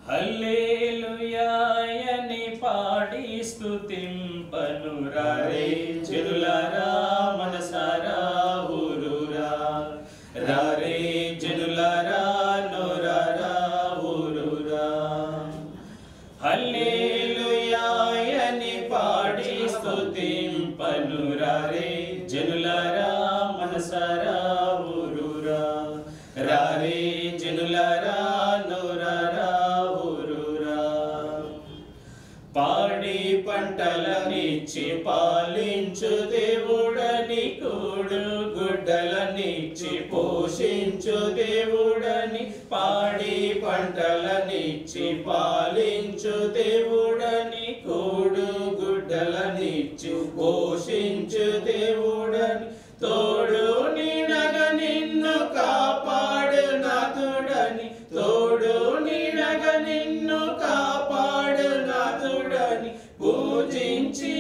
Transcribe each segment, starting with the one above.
హల్లెలూయాయని పాడి స్తుతింపను రారే జనులారా మనసారా ఊరురా రారే జనులారా నోరారా ఊరురా హల్లెలూయాయని పాడి స్తుతింపను రారే జనులారా మనసారా ఊరురా రారే జనులారా నోరారా ఊరురా పాడి పంటలనిచ్చి పాలించు దేవుడని కూడు గుడ్డలనిచ్చి పోషించు దేవుడని పాడి పంటలనిచ్చి పాలించు దేవుడని కూడు గుడ్డలనిచ్చి పోషించు దేవుడని తోడు నీడగా నిన్ను కాపాడు నాథుడని తోడు నీడగా నిన్ను కాపాడు నాథుడని పూజించి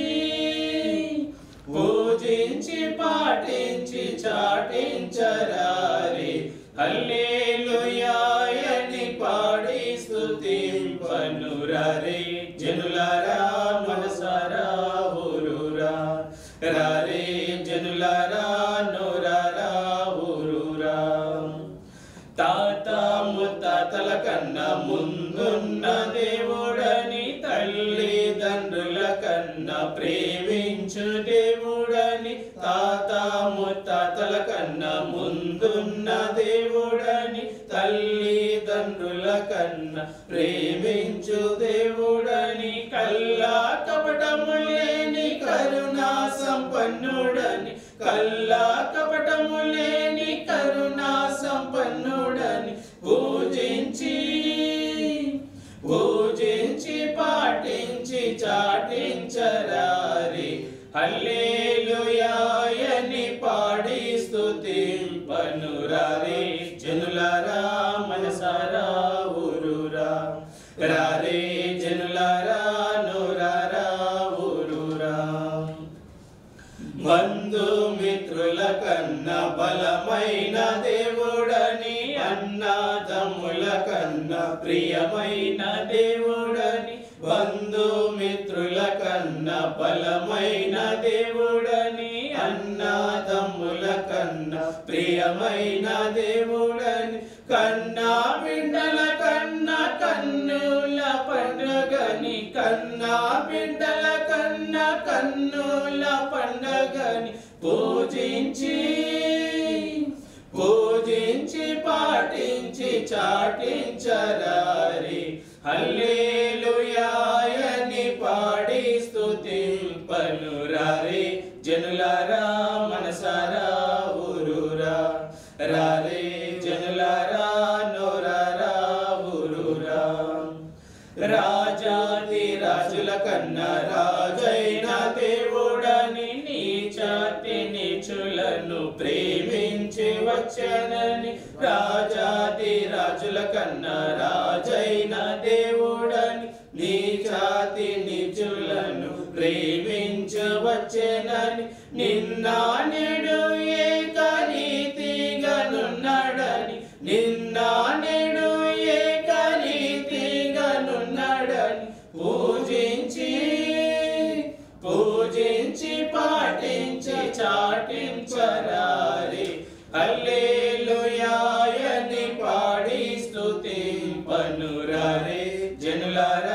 పాటించి చాటించరారే హల్లెలూయాయని పాడి స్తుతింపను రారే జనులారా మనసారా ఊరురా రారే జనులారా నోరారా ఊరురా తాత ముత్తాతల కన్నా ముందున్న దేవుడని తల్లిదండ్రుల కన్నా ప్రేమించు దేవుడని తాత ముత్తాతల కన్నా ముందున్న దేవుడని తల్లిదండ్రుల కన్నా ప్రేమించు దేవుడని కల్లా కపటము లేని కరుణా సంపన్నుడని కల్లా కపటము లేని కరుణా సంపన్నుడని పూజించి పాటించి చాటించరారే హల్లెలూయాయని పాడి స్తుతింపను రారే జనులారా మనసారా ఊరురా రారే జనులారా నోరారా ఊరురా బంధుమిత్రుల కన్నా బలమైన దేవుడని అన్నదమ్ముల కన్నా ప్రియమైన దేవుడని బంధుమిత్రుల కన్నా బలమైన దేవుడని అన్నదమ్ముల కన్నా ప్రియమైన దేవుడని కన్నా బిడ్డల కన్నా కన్నుల పండుగని కన్నా బిడ్డల కన్నా కన్నుల పండుగని పూజించి పాటించి చాటించరారే హల్లెలూయాయని పాడి స్తుతింపను రారే జనులారా మనసారా ఊరురా రారే జనులారా నోరారా ఊరురా రాజాది రాజుల కన్నా రాజైన దేవుడని నీచాతి నీచులను ప్రేమించి వచ్చనని రాజాది రాజుల కన్నా రాజైన దేవుడని నీచాతి నీచులను ప్రేమించవచ్చెనని నిన్న నేడు ఏకరీతిగా నున్నాడని నిన్న నేడు ఏకరీతిగా నున్నాడని పూజించి పాటించి చాటించరారే హల్లెలూయాయని పాడి స్తుతింపను రారే జనులారా